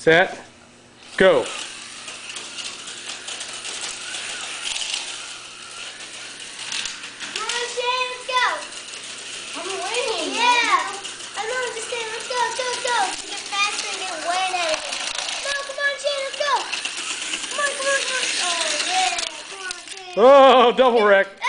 set, go. Come on, Shane, let's go. I'm winning. Yeah. I know, I'm just saying, let's go, go, go. Get faster and get way ahead of it. No, come on, Shane, let's go. Come on, come on, come on. Oh, yeah. Come on, Shane. Oh, double wreck.